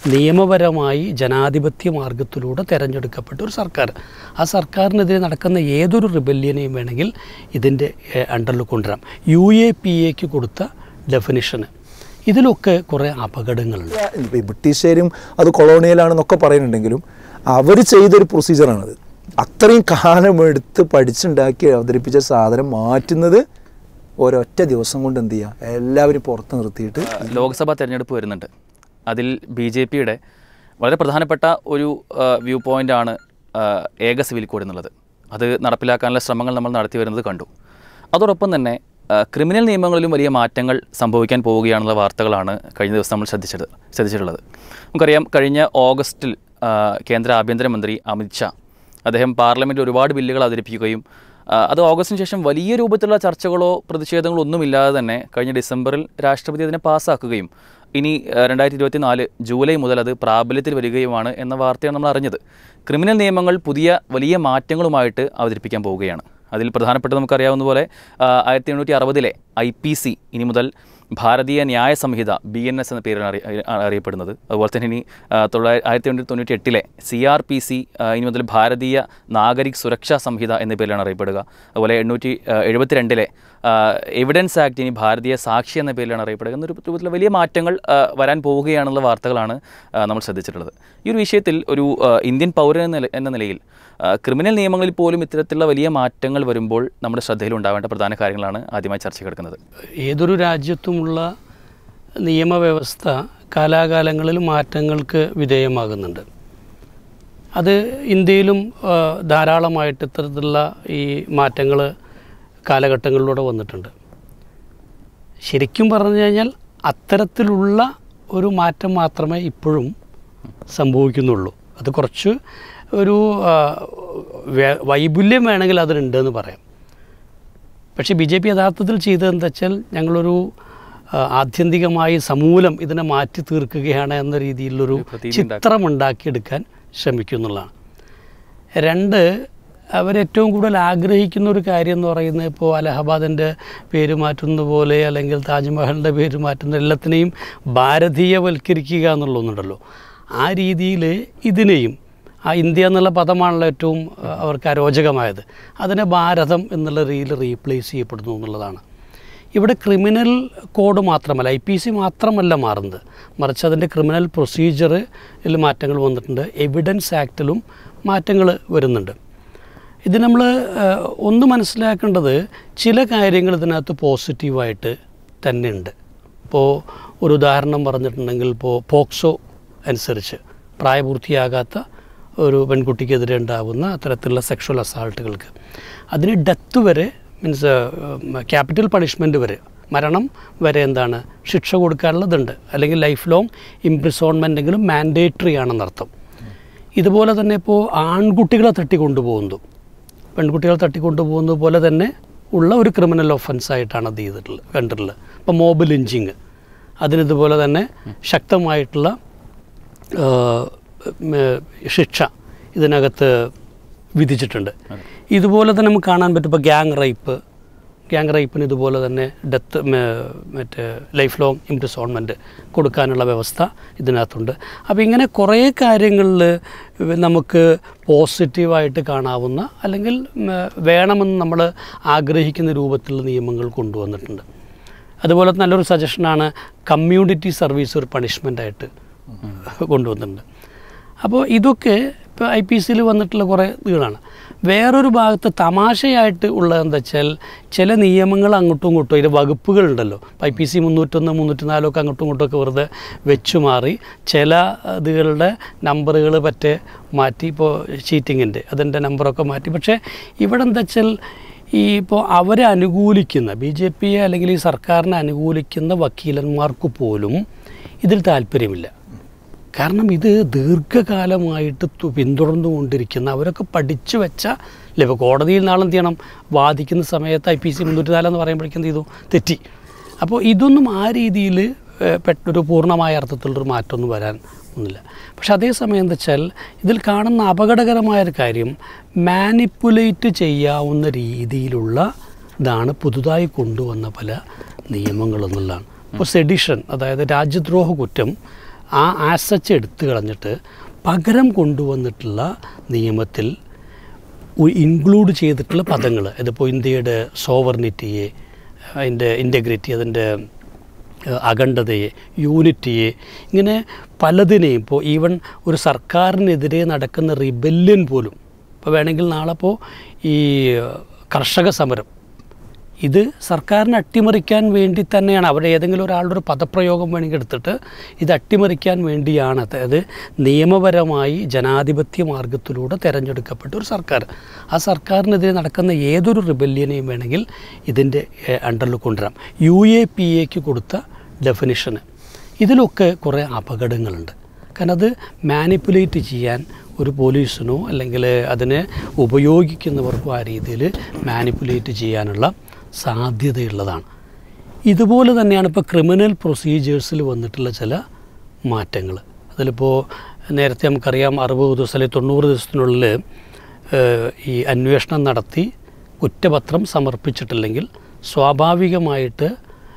നിയമപരമായി ജനാധിപത്യ മാർഗത്തിലൂടെ തിരഞ്ഞെടുക്കപ്പെട്ട ഒരു സർക്കാർ. ആ സർക്കാരിനെതിരെ നടക്കുന്ന ഏതൊരു റിബല്യനെയും വേണമെങ്കിൽ ഇതിൻ്റെ അണ്ടറിൽ കൊണ്ടുവരാം. UAPAക്ക് കൊടുത്ത ഡെഫിനിഷന് ഇതിലൊക്കെ കുറേ അപകടങ്ങളുണ്ട്. ബ്രിട്ടീഷുകാരും അത് കൊളോണിയലാണെന്നൊക്കെ പറയുന്നുണ്ടെങ്കിലും അവർ ചെയ്തൊരു പ്രൊസീജിയറാണത്. അത്രയും കാലമെടുത്ത് പഠിച്ചുണ്ടാക്കി അവതരിപ്പിച്ച സാധനം മാറ്റുന്നത് ഒരൊറ്റ ദിവസം കൊണ്ട് എന്ത് ചെയ്യുക, എല്ലാവരും പുറത്ത് നിർത്തിയിട്ട്. ലോക്സഭാ തെരഞ്ഞെടുപ്പ് വരുന്നുണ്ട്. അതിൽ BJPയുടെ വളരെ പ്രധാനപ്പെട്ട ഒരു വ്യൂ പോയിൻ്റാണ് ഏക സിവിൽ കോഡ് എന്നുള്ളത്. അത് നടപ്പിലാക്കാനുള്ള ശ്രമങ്ങൾ നമ്മൾ നടത്തി വരുന്നത് കണ്ടു. അതോടൊപ്പം തന്നെ ക്രിമിനൽ നിയമങ്ങളിലും വലിയ മാറ്റങ്ങൾ സംഭവിക്കാൻ പോവുകയാണെന്നുള്ള വാർത്തകളാണ് കഴിഞ്ഞ ദിവസം നമ്മൾ ശ്രദ്ധിച്ചിട്ടുള്ളത്. നമുക്കറിയാം, കഴിഞ്ഞ ഓഗസ്റ്റിൽ കേന്ദ്ര ആഭ്യന്തരമന്ത്രി അമിത് ഷാ അദ്ദേഹം പാർലമെൻറ്റിൽ ഒരുപാട് ബില്ലുകൾ അവതരിപ്പിക്കുകയും അത് ഓഗസ്റ്റിന് ശേഷം വലിയ രൂപത്തിലുള്ള ചർച്ചകളോ പ്രതിഷേധങ്ങളോ ഒന്നുമില്ലാതെ തന്നെ കഴിഞ്ഞ ഡിസംബറിൽ രാഷ്ട്രപതി അതിനെ പാസ്സാക്കുകയും ഇനി 2024 ജൂലൈ മുതൽ അത് പ്രാബല്യത്തിൽ വരികയുമാണ് എന്ന വാർത്തയാണ് നമ്മൾ അറിഞ്ഞത്. ക്രിമിനൽ നിയമങ്ങൾ പുതിയ വലിയ മാറ്റങ്ങളുമായിട്ട് അവതരിപ്പിക്കാൻ പോവുകയാണ്. അതിൽ പ്രധാനപ്പെട്ട നമുക്കറിയാവുന്ന പോലെ 1860 IPC ഇനി മുതൽ ഭാരതീയ ന്യായ സംഹിത BNS എന്ന പേരിലാണ് അറിയപ്പെടുന്നത്. അതുപോലെ തന്നെ ഇനി 1898 CRPC ഇനി മുതൽ ഭാരതീയ നാഗരിക് സുരക്ഷാ സംഹിത എന്ന പേരിലാണ് അറിയപ്പെടുക. അതുപോലെ 1872 എവിഡൻസ് ആക്ട് ഇനി ഭാരതീയ സാക്ഷി എന്ന പേരിലാണ് അറിയപ്പെടുക. എന്നൊരു രൂപത്തിലുള്ള വലിയ മാറ്റങ്ങൾ വരാൻ പോവുകയാണെന്നുള്ള വാർത്തകളാണ് നമ്മൾ ശ്രദ്ധിച്ചിട്ടുള്ളത്. ഈ ഒരു വിഷയത്തിൽ ഒരു ഇന്ത്യൻ പൗരൻ എന്ന നിലയിൽ ക്രിമിനൽ നിയമങ്ങളിൽ പോലും ഇത്തരത്തിലുള്ള വലിയ മാറ്റങ്ങൾ വരുമ്പോൾ നമ്മുടെ ശ്രദ്ധയിലുണ്ടാവേണ്ട പ്രധാന കാര്യങ്ങളാണ് ആദ്യമായി ചർച്ചയ്ക്ക് എടുക്കുന്നത്. ഏതൊരു രാജ്യത്തുമുള്ള നിയമവ്യവസ്ഥ കാലാകാലങ്ങളിൽ മാറ്റങ്ങൾക്ക് വിധേയമാകുന്നുണ്ട്. അത് ഇന്ത്യയിലും ധാരാളമായിട്ട് ഇത്തരത്തിലുള്ള ഈ മാറ്റങ്ങൾ കാലഘട്ടങ്ങളിലൂടെ വന്നിട്ടുണ്ട്. ശരിക്കും പറഞ്ഞു കഴിഞ്ഞാൽ അത്തരത്തിലുള്ള ഒരു മാറ്റം മാത്രമേ ഇപ്പോഴും സംഭവിക്കുന്നുള്ളൂ. അത് കുറച്ച് ഒരു വൈപുല്യം വേണമെങ്കിൽ അതിനുണ്ടെന്ന് പറയാം. പക്ഷേ BJP യഥാർത്ഥത്തിൽ ചെയ്തതെന്ന് വെച്ചാൽ ഞങ്ങളൊരു ആത്യന്തികമായി സമൂലം ഇതിനെ മാറ്റി തീർക്കുകയാണ് എന്ന രീതിയിലൊരു ചിത്രം ഉണ്ടാക്കിയെടുക്കാൻ ശ്രമിക്കുന്നുള്ളതാണ്. രണ്ട്, അവരേറ്റവും കൂടുതൽ ആഗ്രഹിക്കുന്ന ഒരു കാര്യം എന്ന് പറയുന്നത് ഇപ്പോൾ അലഹബാദിൻ്റെ പേര് മാറ്റുന്ന പോലെ അല്ലെങ്കിൽ താജ്മഹലിൻ്റെ പേര് മാറ്റുന്ന എല്ലാത്തിനെയും ഭാരതീയവൽക്കരിക്കുക എന്നുള്ളതൊന്നുണ്ടല്ലോ. ആ രീതിയിൽ ഇതിനെയും, ആ ഇന്ത്യ എന്നുള്ള പദമാണല്ലോ ഏറ്റവും അവർക്ക് അരോചകമായത്, അതിനെ ഭാരതം എന്നുള്ള രീതിയിൽ റീപ്ലേസ് ചെയ്യപ്പെടുന്നു എന്നുള്ളതാണ്. ഇവിടെ ക്രിമിനൽ കോഡ് മാത്രമല്ല, IPC മാത്രമല്ല മാറുന്നത്, മറിച്ച് അതിൻ്റെ ക്രിമിനൽ പ്രൊസീജിയറിൽ മാറ്റങ്ങൾ വന്നിട്ടുണ്ട്. എവിഡൻസ് ആക്റ്റിലും മാറ്റങ്ങൾ വരുന്നുണ്ട്. ഇത് നമ്മൾ ഒന്ന് മനസ്സിലാക്കേണ്ടത്, ചില കാര്യങ്ങൾ ഇതിനകത്ത് പോസിറ്റീവായിട്ട് തന്നെ ഉണ്ട്. ഇപ്പോൾ ഒരു ഉദാഹരണം പറഞ്ഞിട്ടുണ്ടെങ്കിൽ, ഇപ്പോൾ പോക്സോ അനുസരിച്ച് പ്രായപൂർത്തിയാകാത്ത ഒരു പെൺകുട്ടിക്കെതിരെ ഉണ്ടാകുന്ന അത്തരത്തിലുള്ള സെക്ഷൽ അസാൾട്ടുകൾക്ക് അതിന് ഡെത്ത് വരെ, മീൻസ് ക്യാപിറ്റൽ പണിഷ്മെൻറ്റ് വരെ, മരണം വരെ എന്താണ് ശിക്ഷ കൊടുക്കാനുള്ളതുണ്ട്. അല്ലെങ്കിൽ ലൈഫ് ലോങ് ഇംപ്രിസോൺമെൻറ്റെങ്കിലും മാൻഡേറ്ററി ആണെന്നർത്ഥം. ഇതുപോലെ തന്നെ ഇപ്പോൾ ആൺകുട്ടികളെ തട്ടിക്കൊണ്ടുപോകുന്നു, പെൺകുട്ടികളെ തട്ടിക്കൊണ്ടുപോകുന്നത് പോലെ തന്നെ ഉള്ള ഒരു ക്രിമിനൽ ഒഫൻസായിട്ടാണ് അത് കണ്ടിട്ടുള്ളത്. ഇപ്പോൾ മോബ് ലിഞ്ചിങ്, അതിനിതുപോലെ തന്നെ ശക്തമായിട്ടുള്ള ശിക്ഷ ഇതിനകത്ത് വിധിച്ചിട്ടുണ്ട്. ഇതുപോലെ തന്നെ നമുക്ക് കാണാൻ പറ്റും ഇപ്പോൾ ഗ്യാങ് റേപ്പിന് ഇതുപോലെ തന്നെ ഡെത്ത്, മറ്റേ ലൈഫ് ലോങ് ഇംപ്രിസോൺമെൻറ്റ് കൊടുക്കാനുള്ള വ്യവസ്ഥ ഇതിനകത്തുണ്ട്. അപ്പോൾ ഇങ്ങനെ കുറേ കാര്യങ്ങളിൽ നമുക്ക് പോസിറ്റീവായിട്ട് കാണാവുന്ന അല്ലെങ്കിൽ വേണമെന്ന് നമ്മൾ ആഗ്രഹിക്കുന്ന രൂപത്തിലുള്ള നിയമങ്ങൾ കൊണ്ടുവന്നിട്ടുണ്ട്. അതുപോലെ നല്ലൊരു സജഷനാണ് കമ്മ്യൂണിറ്റി സർവീസ് ഒരു പണിഷ്മെൻ്റായിട്ട് കൊണ്ടുവന്നിട്ടുണ്ട്. അപ്പോൾ ഇതൊക്കെ ഇപ്പോൾ IPCയിൽ വന്നിട്ടുള്ള കുറേ ഇതുകളാണ്. വേറൊരു ഭാഗത്ത് തമാശയായിട്ട് ഉള്ളതെന്താ വെച്ചാൽ, ചില നിയമങ്ങൾ അങ്ങോട്ടും ഇങ്ങോട്ടും, അതിൻ്റെ വകുപ്പുകളുണ്ടല്ലോ, IPC 301, 304 ഒക്കെ അങ്ങോട്ടും ഇങ്ങോട്ടും ഒക്കെ വെറുതെ വെച്ചു മാറി ചില ഇതുകളുടെ നമ്പറുകൾ പറ്റേ മാറ്റി, ഇപ്പോൾ ചീറ്റിങ്ങിൻ്റെ അതിൻ്റെ നമ്പറൊക്കെ മാറ്റി. പക്ഷേ ഇവിടെ എന്താ വെച്ചാൽ, ഈ ഇപ്പോൾ അവരെ അനുകൂലിക്കുന്ന BJP അല്ലെങ്കിൽ ഈ സർക്കാരിനെ അനുകൂലിക്കുന്ന വക്കീലന്മാർക്ക് പോലും ഇതിൽ താല്പര്യമില്ല. കാരണം ഇത് ദീർഘകാലമായിട്ട് പിന്തുടർന്നുകൊണ്ടിരിക്കുന്ന, അവരൊക്കെ പഠിച്ചു വെച്ച, ഇപ്പോൾ കോടതിയിൽ നാളെ എന്ത് ചെയ്യണം, വാദിക്കുന്ന സമയത്ത് IPC 304 എന്ന് പറയുമ്പോഴേക്കും എന്ത് ചെയ്തു, തെറ്റി. അപ്പോൾ ഇതൊന്നും ആ രീതിയിൽ പെട്ടൊരു പൂർണ്ണമായ അർത്ഥത്തിലുള്ളൊരു മാറ്റമൊന്നും വരാൻ ഒന്നുമില്ല. പക്ഷെ അതേസമയം എന്താ വെച്ചാൽ, ഇതിൽ കാണുന്ന അപകടകരമായൊരു കാര്യം, മാനിപ്പുലേറ്റ് ചെയ്യാവുന്ന രീതിയിലുള്ള ഇതാണ് പുതുതായി കൊണ്ടുവന്ന പല നിയമങ്ങളെന്നുള്ളതാണ്. ഇപ്പോൾ സെഡിഷൻ, അതായത് രാജ്യദ്രോഹ കുറ്റം, ആ ആസച്ച് എടുത്തു കളഞ്ഞിട്ട് പകരം കൊണ്ടുവന്നിട്ടുള്ള നിയമത്തിൽ ഇൻക്ലൂഡ് ചെയ്തിട്ടുള്ള പദങ്ങൾ, ഇതിപ്പോൾ ഇന്ത്യയുടെ സോവർണിറ്റിയെ, അതിൻ്റെ ഇൻറ്റഗ്രിറ്റി, അതിൻ്റെ അഖണ്ഡതയെ, യൂണിറ്റിയെ, ഇങ്ങനെ പലതിനെയും, ഇപ്പോൾ ഈവൻ ഒരു സർക്കാരിനെതിരെ നടക്കുന്ന റിബല്യൻ പോലും, ഇപ്പോൾ വേണമെങ്കിൽ നാളെ ഇപ്പോൾ ഈ കർഷക സമരം, ഇത് സർക്കാരിനെ അട്ടിമറിക്കാൻ വേണ്ടി തന്നെയാണ്. അവിടെ ഏതെങ്കിലും ഒരാളുടെ ഒരു പദപ്രയോഗം വേണമെങ്കിൽ എടുത്തിട്ട് ഇത് അട്ടിമറിക്കാൻ വേണ്ടിയാണ്. അതായത് നിയമപരമായി ജനാധിപത്യ മാർഗത്തിലൂടെ തിരഞ്ഞെടുക്കപ്പെട്ട ഒരു സർക്കാർ, ആ സർക്കാരിനെതിരെ നടക്കുന്ന ഏതൊരു റിബല്യനെയും വേണമെങ്കിൽ ഇതിൻ്റെ അണ്ടറിൽ കൊണ്ടുവരാം. UAPAക്ക് കൊടുത്ത ഡെഫിനിഷന് ഇതിലൊക്കെ കുറേ അപകടങ്ങളുണ്ട്. കാരണം അത് മാനിപ്പുലേറ്റ് ചെയ്യാൻ ഒരു പോലീസിനോ അല്ലെങ്കിൽ അതിനെ ഉപയോഗിക്കുന്നവർക്കോ ആ രീതിയിൽ മാനിപ്പുലേറ്റ് ചെയ്യാനുള്ള സാധ്യതയുള്ളതാണ്. ഇതുപോലെ തന്നെയാണ് ഇപ്പോൾ ക്രിമിനൽ പ്രൊസീജിയേഴ്സിൽ വന്നിട്ടുള്ള ചില മാറ്റങ്ങൾ. അതിലിപ്പോൾ നേരത്തെ നമുക്കറിയാം 60 ദിവസം അല്ലെങ്കിൽ 90 ദിവസത്തിനുള്ളിൽ ഈ അന്വേഷണം നടത്തി കുറ്റപത്രം സമർപ്പിച്ചിട്ടില്ലെങ്കിൽ സ്വാഭാവികമായിട്ട്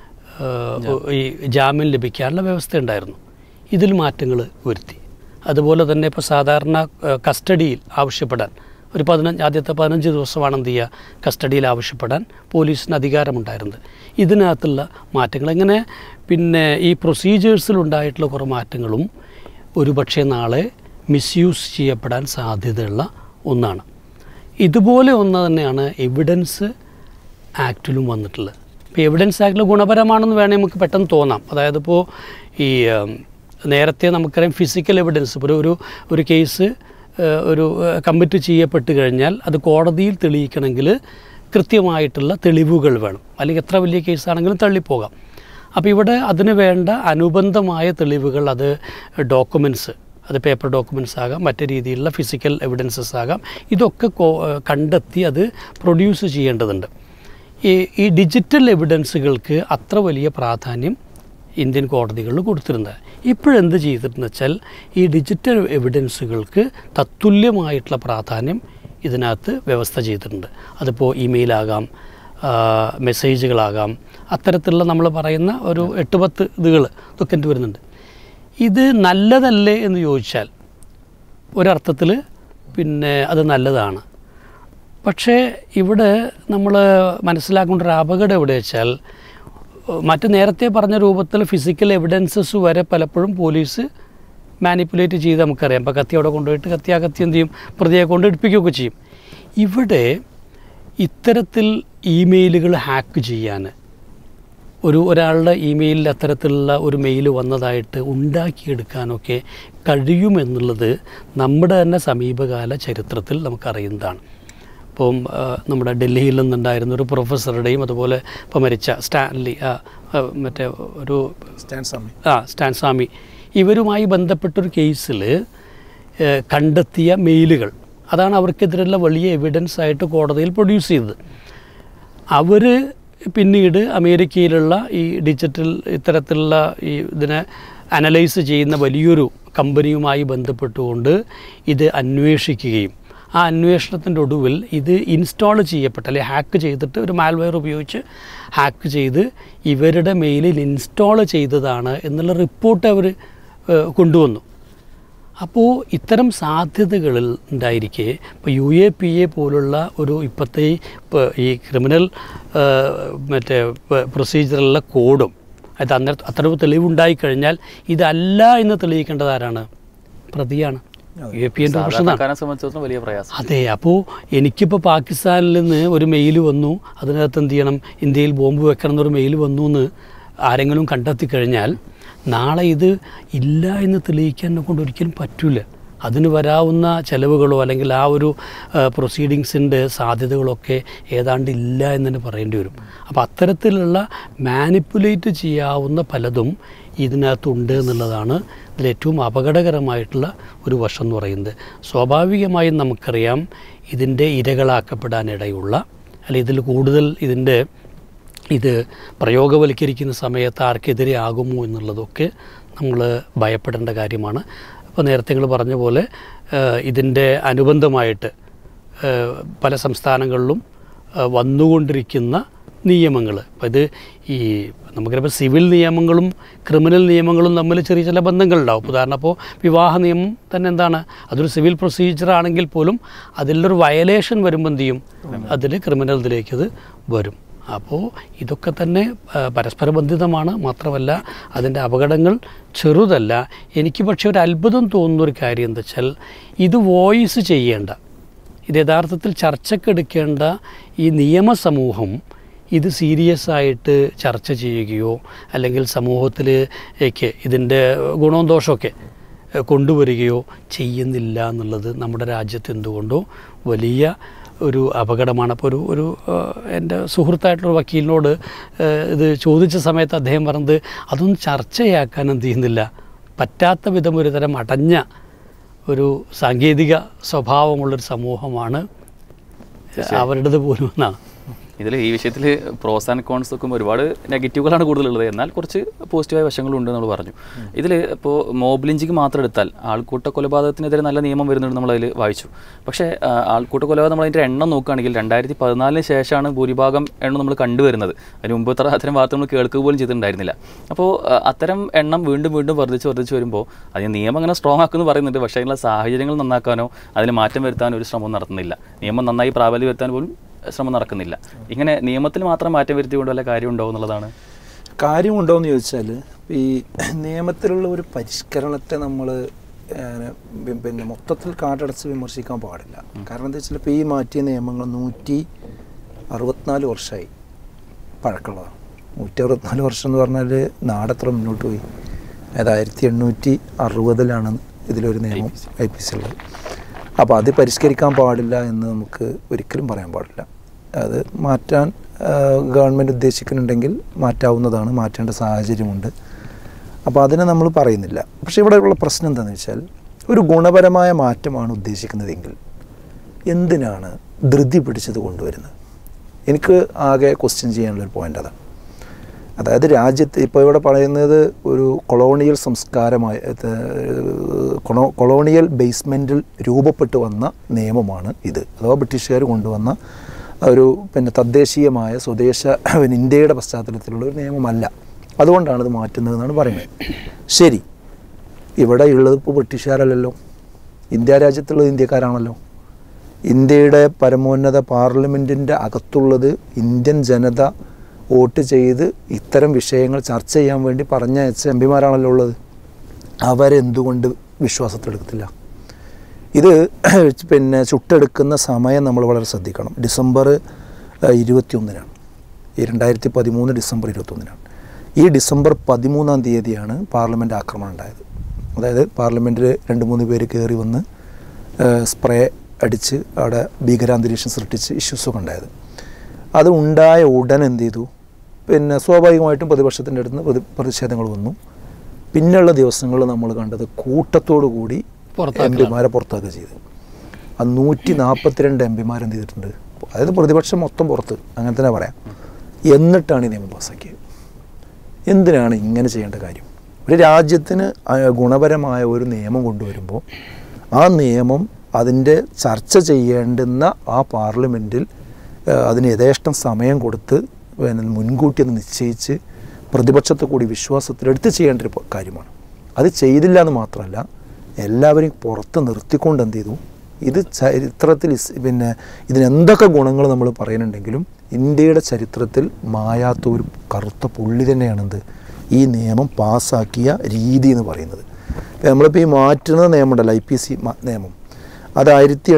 ഈ ജാമ്യം ലഭിക്കാനുള്ള വ്യവസ്ഥ ഉണ്ടായിരുന്നു. ഇതിൽ മാറ്റങ്ങൾ വരുത്തി. അതുപോലെ തന്നെ ഇപ്പോൾ സാധാരണ കസ്റ്റഡിയിൽ ആവശ്യപ്പെടാൻ ഒരു ആദ്യത്തെ 15 ദിവസമാണ് എന്ത് ചെയ്യുക, കസ്റ്റഡിയിൽ ആവശ്യപ്പെടാൻ പോലീസിന് അധികാരമുണ്ടായിരുന്നത്. ഇതിനകത്തുള്ള മാറ്റങ്ങൾ എങ്ങനെ, പിന്നെ ഈ പ്രൊസീജിയേഴ്സിലുണ്ടായിട്ടുള്ള കുറേ മാറ്റങ്ങളും ഒരുപക്ഷെ നാളെ മിസ്യൂസ് ചെയ്യപ്പെടാൻ സാധ്യതയുള്ള ഒന്നാണ്. ഇതുപോലെ ഒന്ന് തന്നെയാണ് എവിഡൻസ് ആക്റ്റിലും വന്നിട്ടുള്ളത്. ഇപ്പോൾ എവിഡൻസ് ആക്റ്റിൽ ഗുണപരമാണെന്ന് വേണമെങ്കിൽ നമുക്ക് പെട്ടെന്ന് തോന്നാം. അതായത് ഇപ്പോൾ ഈ നേരത്തെ നമുക്കറിയാം ഫിസിക്കൽ എവിഡൻസ്, ഇപ്പോൾ ഒരു കേസ് ഒരു കമ്മിറ്റ് ചെയ്യപ്പെട്ട് കഴിഞ്ഞാൽ അത് കോടതിയിൽ തെളിയിക്കണമെങ്കിൽ കൃത്യമായിട്ടുള്ള തെളിവുകൾ വേണം, അല്ലെങ്കിൽ എത്ര വലിയ കേസാണെങ്കിലും തള്ളിപ്പോകാം. അപ്പോൾ ഇവിടെ അതിന് വേണ്ട അനുബന്ധമായ തെളിവുകൾ, അത് ഡോക്യുമെൻറ്റ്സ്, അത് പേപ്പർ ഡോക്യുമെൻറ്റ്സ് ആകാം, മറ്റു രീതിയിലുള്ള ഫിസിക്കൽ എവിഡൻസസ് ആകാം, ഇതൊക്കെ കണ്ടെത്തി അത് പ്രൊഡ്യൂസ് ചെയ്യേണ്ടതുണ്ട്. ഈ ഡിജിറ്റൽ എവിഡൻസുകൾക്ക് അത്ര വലിയ പ്രാധാന്യം ഇന്ത്യൻ കോടതികളിൽ കൊടുത്തിരുന്നത്. ഇപ്പോഴെന്ത് ചെയ്തിട്ടെന്ന് വെച്ചാൽ ഈ ഡിജിറ്റൽ എവിഡൻസുകൾക്ക് തത്തുല്യമായിട്ടുള്ള പ്രാധാന്യം ഇതിനകത്ത് വ്യവസ്ഥ ചെയ്തിട്ടുണ്ട്. അതിപ്പോൾ ഇമെയിലാകാം, മെസ്സേജുകളാകാം, അത്തരത്തിലുള്ള നമ്മൾ പറയുന്ന ഒരു 8-10 ഇതൊക്കെ എന്ത് വരുന്നുണ്ട്. ഇത് നല്ലതല്ലേ എന്ന് ചോദിച്ചാൽ ഒരർത്ഥത്തിൽ പിന്നെ അത് നല്ലതാണ്. പക്ഷേ ഇവിടെ നമ്മൾ മനസ്സിലാക്കേണ്ട ഒരു അപകടം എവിടെ വെച്ചാൽ, മറ്റ് നേരത്തെ പറഞ്ഞ രൂപത്തിൽ ഫിസിക്കൽ എവിഡൻസസ് വരെ പലപ്പോഴും പോലീസ് മാനിപ്പുലേറ്റ് ചെയ്ത് നമുക്കറിയാം. ഇപ്പോൾ കത്തി അവിടെ കൊണ്ടുപോയിട്ട് കത്തി എന്ത് ചെയ്യും, പ്രതിയെ കൊണ്ട് എടുപ്പിക്കുകയൊക്കെ ചെയ്യും. ഇവിടെ ഇത്തരത്തിൽ ഇമെയിലുകൾ ഹാക്ക് ചെയ്യാൻ, ഒരാളുടെ ഇമെയിലിൽ അത്തരത്തിലുള്ള ഒരു മെയിൽ വന്നതായിട്ട് ഉണ്ടാക്കിയെടുക്കാനൊക്കെ കഴിയുമെന്നുള്ളത് നമ്മുടെ തന്നെ സമീപകാല ചരിത്രത്തിൽ നമുക്കറിയുന്നതാണ്. ഇപ്പം നമ്മുടെ ഡൽഹിയിൽ നിന്നുണ്ടായിരുന്ന ഒരു പ്രൊഫസറുടെയും അതുപോലെ ഇപ്പോൾ മരിച്ച സ്റ്റാൻ സ്വാമി ഇവരുമായി ബന്ധപ്പെട്ടൊരു കേസിൽ കണ്ടെത്തിയ മെയിലുകൾ, അതാണ് അവർക്കെതിരെയുള്ള വലിയ എവിഡൻസ് ആയിട്ട് കോടതിയിൽ പ്രൊഡ്യൂസ് ചെയ്തത്. അവർ പിന്നീട് അമേരിക്കയിലുള്ള ഈ ഡിജിറ്റൽ ഇത്തരത്തിലുള്ള ഈ ഇതിനെ അനലൈസ് ചെയ്യുന്ന വലിയൊരു കമ്പനിയുമായി ബന്ധപ്പെട്ടുകൊണ്ട് ഇത് അന്വേഷിക്കുകയും ആ അന്വേഷണത്തിൻ്റെ ഒടുവിൽ ഇത് ഇൻസ്റ്റാൾ ചെയ്യപ്പെട്ട, അല്ലെങ്കിൽ ഹാക്ക് ചെയ്തിട്ട് ഒരു മാൽവെയർ ഉപയോഗിച്ച് ഹാക്ക് ചെയ്ത് ഇവരുടെ മെയിലിൽ ഇൻസ്റ്റാൾ ചെയ്തതാണ് എന്നുള്ള റിപ്പോർട്ട് അവർ കൊണ്ടുവന്നു. അപ്പോൾ ഇത്തരം സാധ്യതകളിൽ ഉണ്ടായിരിക്കെ ഇപ്പോൾ UAPA പോലുള്ള ഒരു ഇപ്പോഴത്തെ ഈ ക്രിമിനൽ പ്രൊസീജിയറുള്ള കോഡും അത് അത്തരം തെളിവുണ്ടായിക്കഴിഞ്ഞാൽ ഇതല്ല എന്ന് തെളിയിക്കേണ്ടത് ആരാണ്? പ്രതിയാണ്. UAPAൻ്റെ പ്രശ്നമാണ്. വലിയ പ്രയാസം. അതെ. അപ്പോൾ എനിക്കിപ്പോൾ പാകിസ്ഥാനിൽ നിന്ന് ഒരു മെയിൽ വന്നു, അതിനകത്ത് എന്ത് ചെയ്യണം, ഇന്ത്യയിൽ ബോംബ് വെക്കണം എന്നൊരു മെയിൽ വന്നു എന്ന് ആരെങ്കിലും കണ്ടെത്തി കഴിഞ്ഞാൽ നാളെ ഇത് ഇല്ല എന്ന് തെളിയിക്കാൻ കൊണ്ട് ഒരിക്കലും പറ്റില്ല. അതിന് വരാവുന്ന ചിലവുകളോ അല്ലെങ്കിൽ ആ ഒരു പ്രൊസീഡിങ്സിൻ്റെ സാധ്യതകളൊക്കെ ഏതാണ്ട് ഇല്ല എന്ന് തന്നെ പറയേണ്ടി വരും. അപ്പോൾ അത്തരത്തിലുള്ള മാനിപ്പുലേറ്റ് ചെയ്യാവുന്ന പലതും ഇതിനകത്തുണ്ട് എന്നുള്ളതാണ് ഇതിലേറ്റവും അപകടകരമായിട്ടുള്ള ഒരു വശം എന്ന് പറയുന്നത്. സ്വാഭാവികമായും നമുക്കറിയാം ഇതിൻ്റെ ഇരകളാക്കപ്പെടാനിടയുള്ള, അല്ലെങ്കിൽ ഇതിൽ കൂടുതൽ ഇത് പ്രയോഗവൽക്കരിക്കുന്ന സമയത്ത് ആർക്കെതിരെ ആകുമോ എന്നുള്ളതൊക്കെ നമ്മൾ ഭയപ്പെടേണ്ട കാര്യമാണ്. അപ്പോൾ നേരത്തെ നിങ്ങൾ പറഞ്ഞ പോലെ ഇതിൻ്റെ അനുബന്ധമായിട്ട് പല സംസ്ഥാനങ്ങളിലും വന്നുകൊണ്ടിരിക്കുന്ന നിയമങ്ങൾ. അപ്പോൾ ഇത് ഈ നമുക്കിപ്പോൾ സിവിൽ നിയമങ്ങളും ക്രിമിനൽ നിയമങ്ങളും തമ്മിൽ ചെറിയ ചില ബന്ധങ്ങളുണ്ടാവും. ഉദാഹരണം ഇപ്പോൾ വിവാഹ നിയമം തന്നെ എന്താണ്, അതൊരു സിവിൽ പ്രൊസീജിയർ ആണെങ്കിൽ പോലും അതിലൊരു വയലേഷൻ വരുമ്പോൾ എന്ത് ചെയ്യും, അതിൽ ക്രിമിനൽ ഇതിലേക്ക് അത് വരും. അപ്പോൾ ഇതൊക്കെ തന്നെ പരസ്പര ബന്ധിതമാണ്. മാത്രമല്ല അതിൻ്റെ അപകടങ്ങൾ ചെറുതല്ല. എനിക്ക് പക്ഷേ ഒരു അത്ഭുതം തോന്നുന്നൊരു കാര്യം എന്താ വെച്ചാൽ, ഇത് വോയിസ് ചെയ്യേണ്ട, ഇത് യഥാർത്ഥത്തിൽ ചർച്ചക്കെടുക്കേണ്ട ഈ നിയമസമൂഹം ഇത് സീരിയസ് ആയിട്ട് ചർച്ച ചെയ്യുകയോ അല്ലെങ്കിൽ സമൂഹത്തിലേക്ക് ഇതിൻ്റെ ഗുണവും ദോഷമൊക്കെ കൊണ്ടുവരികയോ ചെയ്യുന്നില്ല എന്നുള്ളത് നമ്മുടെ രാജ്യത്ത് എന്തുകൊണ്ടോ വലിയ ഒരു അപകടമാണ്. അപ്പോൾ ഒരു എൻ്റെ സുഹൃത്തായിട്ടുള്ള വക്കീലിനോട് ഇത് ചോദിച്ച സമയത്ത് അദ്ദേഹം പറഞ്ഞത് അതൊന്നും ചർച്ചയാക്കാൻ എന്ത് ചെയ്യുന്നില്ല, പറ്റാത്ത വിധം ഒരു തരം അടഞ്ഞ ഒരു സാങ്കേതിക സ്വഭാവമുള്ളൊരു സമൂഹമാണ് അവരുടേത് പോലും എന്നാണ്. ഇതിൽ ഈ വിഷയത്തിൽ പ്രോസ് ആൻഡ് കോൺസ് ഒക്കെ ഒരുപാട് നെഗറ്റീവുകളാണ് കൂടുതലുള്ളത്, എന്നാൽ കുറച്ച് പോസിറ്റീവായ വശങ്ങളുണ്ട് നമ്മൾ പറഞ്ഞു. ഇതിൽ ഇപ്പോൾ മോബ് ലിഞ്ചിങ് മാത്രം എടുത്താൽ ആൾക്കൂട്ട കൊലപാതകത്തിനെതിരെ നല്ല നിയമം വരുന്നുണ്ട്, നമ്മളതിൽ വായിച്ചു. പക്ഷേ ആൾക്കൂട്ട കൊലപാതകം നമ്മളതിൻ്റെ എണ്ണം നോക്കുകയാണെങ്കിൽ 2014 ശേഷമാണ് ഭൂരിഭാഗം എണ്ണം നമ്മൾ കണ്ടുവരുന്നത്. അതിന് മുമ്പ് അത്തരം വാർത്ത നമ്മൾ കേൾക്കുക പോലും ചെയ്തിട്ടുണ്ടായിരുന്നില്ല. അപ്പോൾ അത്തരം എണ്ണം വീണ്ടും വീണ്ടും വർദ്ധിച്ച് വരുമ്പോൾ അതിന് നിയമം അങ്ങനെ സ്ട്രോങ് ആക്കുമെന്ന് പറയുന്നുണ്ട്. പക്ഷേ അതിനുള്ള സാഹചര്യങ്ങൾ നന്നാക്കാനോ അതിന് മാറ്റം വരുത്താനോ ഒരു ശ്രമം നടത്തുന്നില്ല. നിയമം നന്നായി പ്രാബല്യം വരുത്താൻ പോലും ശ്രമം നടക്കുന്നില്ല. ഇങ്ങനെ നിയമത്തിൽ മാത്രം മാറ്റം വരുത്തിക്കൊണ്ട് വല്ല കാര്യമുണ്ടോ എന്നുള്ളതാണ്. കാര്യമുണ്ടോ എന്ന് ചോദിച്ചാൽ, ഈ നിയമത്തിലുള്ള ഒരു പരിഷ്കരണത്തെ നമ്മൾ പിന്നെ മൊത്തത്തിൽ കാടടച്ച് വിമർശിക്കാൻ പാടില്ല. കാരണം എന്താ വെച്ചാൽ, ഇപ്പോൾ ഈ മാറ്റിയ നിയമങ്ങൾ 164 വർഷമായി പഴക്കമുള്ളതാണ്. 164 വർഷം എന്ന് പറഞ്ഞാൽ നാടെത്ര മുന്നോട്ട് പോയി. അതായത് 1860 ഇതിലൊരു നിയമം IPC ഉള്ളത്. അപ്പോൾ അത് പരിഷ്കരിക്കാൻ പാടില്ല എന്ന് നമുക്ക് ഒരിക്കലും പറയാൻ പാടില്ല. അത് മാറ്റാൻ ഗവൺമെൻറ് ഉദ്ദേശിക്കുന്നുണ്ടെങ്കിൽ മാറ്റാവുന്നതാണ്, മാറ്റേണ്ട സാഹചര്യമുണ്ട്. അപ്പോൾ അതിനെ നമ്മൾ പറയുന്നില്ല. പക്ഷേ ഇവിടെയുള്ള പ്രശ്നം എന്താണെന്ന് വെച്ചാൽ, ഒരു ഗുണപരമായ മാറ്റമാണ് ഉദ്ദേശിക്കുന്നതെങ്കിൽ എന്തിനാണ് ധൃതി പിടിച്ചത് കൊണ്ടുവരുന്നത്? എനിക്ക് ആകെ ക്വസ്റ്റ്യൻ ചെയ്യാനുള്ളൊരു പോയിൻ്റ് അതാണ്. അതായത് രാജ്യത്ത് ഇപ്പോൾ ഇവിടെ പറയുന്നത് ഒരു കൊളോണിയൽ സംസ്കാരമായ കൊളോണിയൽ ബേസ്മെൻറ്റിൽ രൂപപ്പെട്ടു വന്ന നിയമമാണ് ഇത്. അഥവാ ബ്രിട്ടീഷുകാർ കൊണ്ടുവന്ന ഒരു പിന്നെ തദ്ദേശീയമായ സ്വദേശ ഇന്ത്യയുടെ പശ്ചാത്തലത്തിലുള്ള ഒരു നിയമമല്ല. അതുകൊണ്ടാണ് ഇത് മാറ്റുന്നതെന്നാണ് പറയുന്നത്. ശരി, ഇവിടെ ഉള്ളത് ഇപ്പോൾ ബ്രിട്ടീഷുകാരല്ലല്ലോ, ഇന്ത്യ രാജ്യത്തുള്ളത് ഇന്ത്യക്കാരാണല്ലോ. ഇന്ത്യയുടെ പരമോന്നത പാർലമെൻറ്റിൻ്റെ അകത്തുള്ളത് ഇന്ത്യൻ ജനത വോട്ട് ചെയ്ത് ഇത്തരം വിഷയങ്ങൾ ചർച്ച ചെയ്യാൻ വേണ്ടി പറഞ്ഞയച്ച MP-മാരാണല്ലോ ഉള്ളത്. അവരെന്തുകൊണ്ട് വിശ്വാസത്തിലെടുക്കത്തില്ല? ഇത് പിന്നെ ചുട്ടെടുക്കുന്ന സമയം നമ്മൾ വളരെ ശ്രദ്ധിക്കണം. ഡിസംബർ 21-നാണ്, ഈ 2013 ഡിസംബർ 21-നാണ്. ഈ ഡിസംബർ 13-ാം തീയതിയാണ് പാർലമെൻറ്റ് ആക്രമണം ഉണ്ടായത്. അതായത് പാർലമെൻറ്റിൽ 2-3 പേര് കയറി വന്ന് സ്പ്രേ അടിച്ച് അവിടെ ഭീകരാന്തരീക്ഷം സൃഷ്ടിച്ച് ഇഷ്യൂസൊക്കെ ഉണ്ടായത്. അത് ഉണ്ടായ ഉടൻ എന്ത് ചെയ്തു, പിന്നെ സ്വാഭാവികമായിട്ടും പ്രതിപക്ഷത്തിൻ്റെ അടുത്ത് നിന്ന് പ്രതിഷേധങ്ങൾ വന്നു. പിന്നെയുള്ള ദിവസങ്ങളിൽ നമ്മൾ കണ്ടത് കൂട്ടത്തോടു കൂടി MP-മാരെ പുറത്താക്കുക ചെയ്തു. ആ 142 MP-മാർ എന്ത് ചെയ്തിട്ടുണ്ട്, അതായത് പ്രതിപക്ഷം മൊത്തം പുറത്ത്, അങ്ങനെ തന്നെ പറയാം. എന്നിട്ടാണ് ഈ നിയമം പാസ്സാക്കിയത്. എന്തിനാണ് ഇങ്ങനെ ചെയ്യേണ്ട കാര്യം? ഒരു രാജ്യത്തിന് ഗുണപരമായ ഒരു നിയമം കൊണ്ടുവരുമ്പോൾ ആ നിയമം അതിൻ്റെ ചർച്ച ചെയ്യേണ്ടുന്ന ആ പാർലമെൻറ്റിൽ അതിന് യഥേഷ്ടം സമയം കൊടുത്ത് പിന്നെ മുൻകൂട്ടി അത് നിശ്ചയിച്ച് പ്രതിപക്ഷത്തെ കൂടി വിശ്വാസത്തിലെടുത്ത് ചെയ്യേണ്ട ഒരു കാര്യമാണ്. അത് ചെയ്തില്ല എന്ന് മാത്രമല്ല, എല്ലാവരെയും പുറത്ത് നിർത്തിക്കൊണ്ട് എന്ത് ചെയ്തു, ഇത് ചരിത്രത്തിൽ പിന്നെ ഇതിനെന്തൊക്കെ ഗുണങ്ങൾ നമ്മൾ പറയുന്നുണ്ടെങ്കിലും ഇന്ത്യയുടെ ചരിത്രത്തിൽ മായാത്ത ഒരു കറുത്ത പുള്ളി തന്നെയാണെന്ത് ഈ നിയമം പാസ്സാക്കിയ രീതി എന്ന് പറയുന്നത്. നമ്മളിപ്പോൾ ഈ മാറ്റുന്ന നിയമമുണ്ടല്ലോ, IPC നിയമം, അത്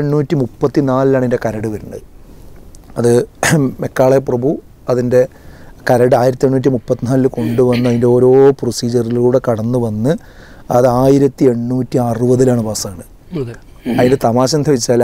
1834 ഇതിൻ്റെ കരട് വരുന്നത്. അത് മെക്കാളെ പ്രഭു അതിൻ്റെ കരട് 1834 കൊണ്ടുവന്ന് അതിൻ്റെ ഓരോ പ്രൊസീജിയറിലൂടെ കടന്നു വന്ന് അത് 1860 പാസ്സാണ്. അതിൻ്റെ തമാശ എന്താ വെച്ചാൽ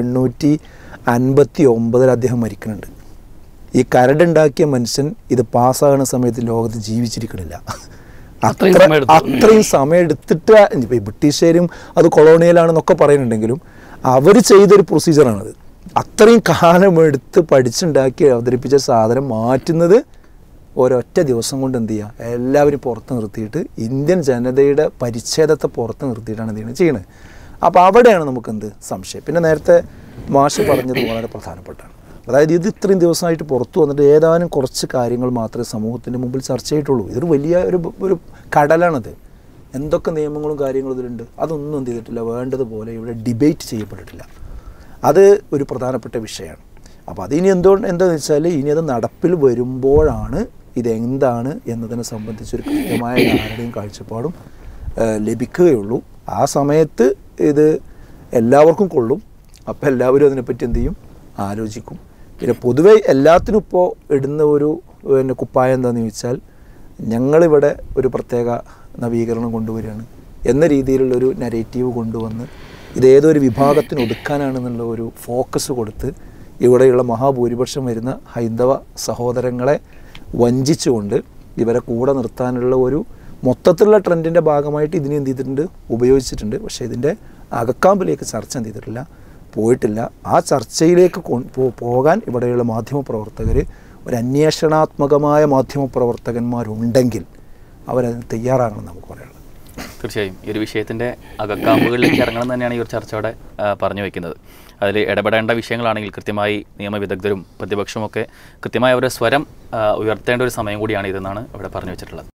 1859 അദ്ദേഹം മരിക്കുന്നുണ്ട്. ഈ കരടുണ്ടാക്കിയ മനുഷ്യൻ ഇത് പാസ്സാകുന്ന സമയത്ത് ലോകത്ത് ജീവിച്ചിരിക്കണില്ല. അത്രയും സമയം എടുത്തിട്ട് ഇപ്പോൾ ബ്രിട്ടീഷുകാരും അത് കൊളോണിയലാണെന്നൊക്കെ പറയുന്നുണ്ടെങ്കിലും അവർ ചെയ്തൊരു പ്രൊസീജിയറാണത്. അത്രയും കാലമെടുത്ത് പഠിച്ചുണ്ടാക്കി അവതരിപ്പിച്ച സാധനം മാറ്റുന്നത് ഒരൊറ്റ ദിവസം കൊണ്ട് എന്ത് ചെയ്യുക, എല്ലാവരും പുറത്ത് നിർത്തിയിട്ട് ഇന്ത്യൻ ജനതയുടെ പരിച്ഛേദത്തെ പുറത്ത് നിർത്തിയിട്ടാണ് എന്ത് ചെയ്യുന്നത്. അപ്പോൾ അവിടെയാണ് നമുക്കെന്ത് സംശയം. പിന്നെ നേരത്തെ മാഷ് പറഞ്ഞത് വളരെ പ്രധാനപ്പെട്ടാണ്. അതായത് ഇത് ഇത്രയും ദിവസമായിട്ട് പുറത്തു വന്നിട്ട് ഏതാനും കുറച്ച് കാര്യങ്ങൾ മാത്രമേ സമൂഹത്തിൻ്റെ മുമ്പിൽ ചർച്ച ചെയ്തിട്ടുള്ളൂ. ഇതൊരു വലിയ ഒരു കടലാണത്. എന്തൊക്കെ നിയമങ്ങളും കാര്യങ്ങളും ഇതിലുണ്ട്, അതൊന്നും എന്ത് ചെയ്തിട്ടില്ല, വേണ്ടതുപോലെ ഇവിടെ ഡിബേറ്റ് ചെയ്യപ്പെട്ടിട്ടില്ല. അത് ഒരു പ്രധാനപ്പെട്ട വിഷയമാണ്. അപ്പോൾ അതിനി എന്താണെന്ന് വെച്ചാൽ ഇനി അത് നടപ്പിൽ വരുമ്പോഴാണ് ഇതെന്താണ് എന്നതിനെ സംബന്ധിച്ചൊരു കൃത്യമായ ധാരണയും കാഴ്ചപ്പാടും ലഭിക്കുകയുള്ളൂ. ആ സമയത്ത് ഇത് എല്ലാവർക്കും കൊള്ളും. അപ്പോൾ എല്ലാവരും അതിനെപ്പറ്റി എന്ത് ചെയ്യും, ആലോചിക്കും. പിന്നെ പൊതുവെ എല്ലാത്തിനും ഇപ്പോൾ ഇടുന്ന ഒരു കുപ്പായം എന്താണെന്ന് ചോദിച്ചാൽ, ഞങ്ങളിവിടെ ഒരു പ്രത്യേക നവീകരണം കൊണ്ടുവരികയാണ് എന്ന രീതിയിലുള്ളൊരു നരേറ്റീവ് കൊണ്ടുവന്ന് ഇതേതൊരു വിഭാഗത്തിന് ഒതുക്കാനാണെന്നുള്ള ഒരു ഫോക്കസ് കൊടുത്ത് ഇവിടെയുള്ള മഹാഭൂരിപക്ഷം വരുന്ന ഹൈന്ദവ സഹോദരങ്ങളെ വഞ്ചിച്ചുകൊണ്ട് ഇവരെ കൂടെ നിർത്താനുള്ള ഒരു മൊത്തത്തിലുള്ള ട്രെൻഡിൻ്റെ ഭാഗമായിട്ട് ഇതിനെ എന്ത് ചെയ്തിട്ടുണ്ട്, ഉപയോഗിച്ചിട്ടുണ്ട്. പക്ഷേ ഇതിൻ്റെ അകക്കാമ്പിലേക്ക് ചർച്ച എന്ത് ചെയ്തിട്ടില്ല, പോയിട്ടില്ല. ആ ചർച്ചയിലേക്ക് പോകാൻ ഇവിടെയുള്ള മാധ്യമപ്രവർത്തകർ, ഒരു അന്വേഷണാത്മകമായ മാധ്യമപ്രവർത്തകന്മാരുണ്ടെങ്കിൽ അവരതിന് തയ്യാറാകണം നമുക്ക് പറയാനുള്ളത്. തീർച്ചയായും ഈ ഒരു വിഷയത്തിൻ്റെ അകക്കാമ്പുകളിലേക്ക് ഇറങ്ങണം തന്നെയാണ് ഈ ഒരു ചർച്ചയോടെ പറഞ്ഞു വയ്ക്കുന്നത്. അതിൽ ഇടപെടേണ്ട വിഷയങ്ങളാണെങ്കിൽ കൃത്യമായി നിയമവിദഗ്ധരും പ്രതിപക്ഷമൊക്കെ കൃത്യമായി അവരുടെ സ്വരം ഉയർത്തേണ്ട ഒരു സമയം കൂടിയാണ് ഇതെന്നാണ് ഇവിടെ പറഞ്ഞു വെച്ചിട്ടുള്ളത്.